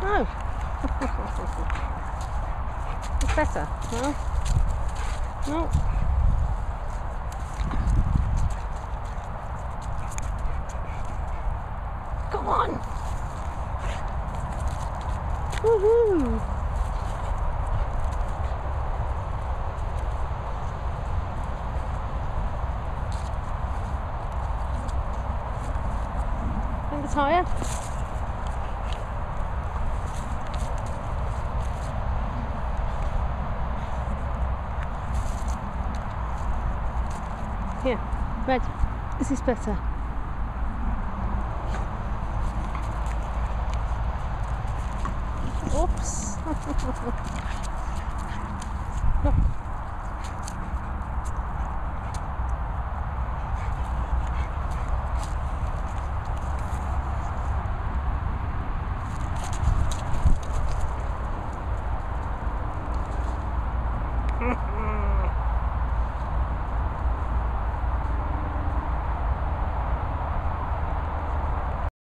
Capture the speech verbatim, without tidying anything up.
No. It's better. No. No. Come on. Woohoo. Think it's higher? Here, Red, this is better. Oops. Look. Mm.